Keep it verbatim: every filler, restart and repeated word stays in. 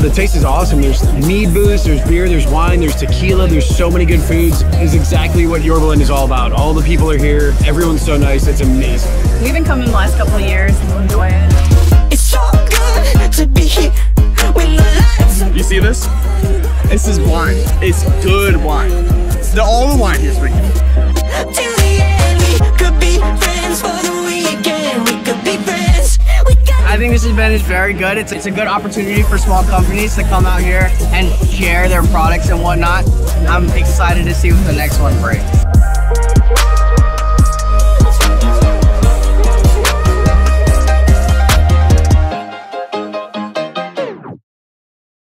the taste is awesome. There's mead booths, there's beer, there's wine, there's tequila, there's so many good foods. It's exactly what Yorba Linda is all about. All the people are here, everyone's so nice, it's amazing. We've been coming the last couple of years and enjoy it. It's so good to be here when the lights are... You see this? This is wine. It's good wine. The, all the wine here is pretty good. Till the end, we could be friends for the weekend. We could be friends. We got I think this event is very good. It's, it's a good opportunity for small companies to come out here and share their products and whatnot. I'm excited to see what the next one brings.